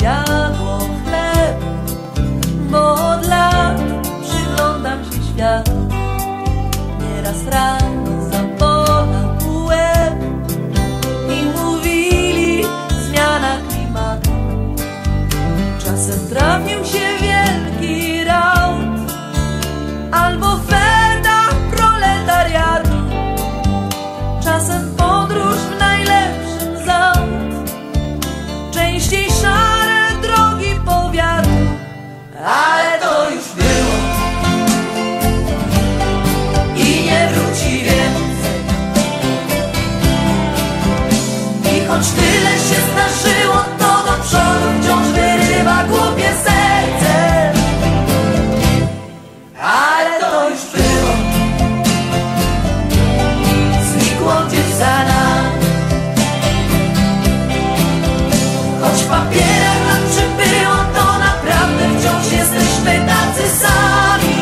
zjadło chleb, bo od lat przyglądam się światu. Nieraz rano zabolał łeb i mówili zmiana klimatu. Czasem trafił się wielki raut albo oferta proletariatu. Czasem podróż w najlepszym z aut, częściej szare drogi powiatu. Ale to już było i nie wróci więcej. I choć tyle się zdarzyło, to do przodu wciąż wyrywa głupie serce. Ale to już było, znikło gdzieś za nami. Choć w papierach nam przybyło, to naprawdę wciąż jesteśmy tacy sami.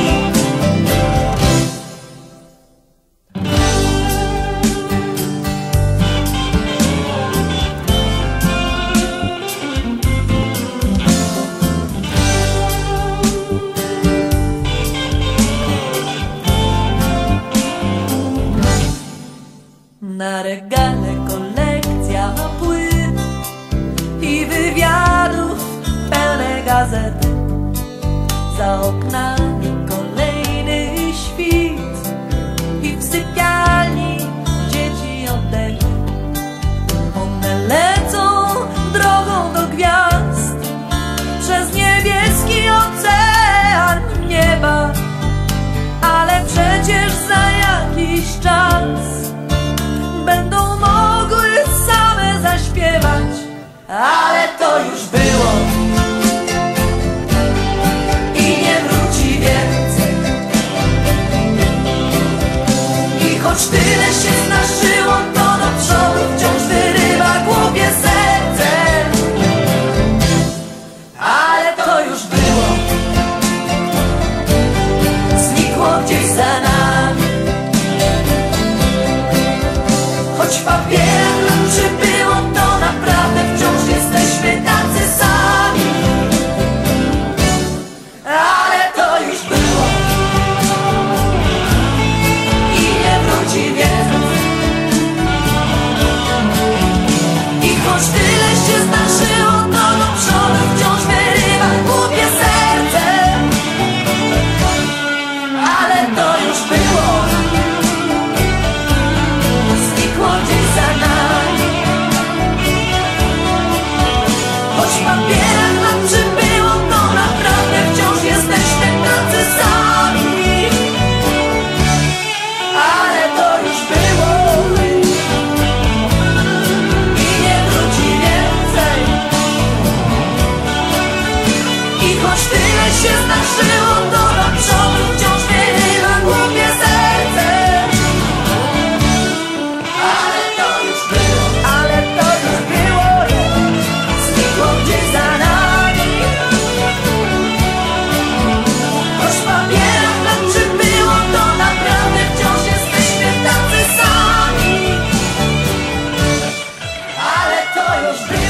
Na regale kolekcja płyt i wywiadów pełne gazety. Za oknami kolejny świt i w sypialni dzieci oddech. One lecą drogą do gwiazd przez niebieski ocean nieba. Ale przecież za jakiś czas będą mogły same zaśpiewać. Ale to już było i nie wróci więcej. I choć tyle się zdarzyło, to do przodu wciąż wyrywa głupie serce. Ale to już było, znikło gdzieś za nami. Choć w papierach nam przybyło, to naprawdę wciąż jesteśmy tacy sami. Ale to już było i nie wróci więcej. I choć tyle się zdarzyło, to do przodu wciąż wyrywa głupie serce. Ale to już było, znikło gdzieś za nami. Choć w papierach nam przybyło, to naprawdę wciąż jesteśmy tacy sami. Ale to już było i nie wróci więcej. I choć tyle się zdarzyło, to do przodu wciąż wyrywa głupie serce. Ale to już było, znikło gdzieś za nami. Choć w papierach nam przybyło, to naprawdę wciąż jesteśmy tacy sami. Ale to już było.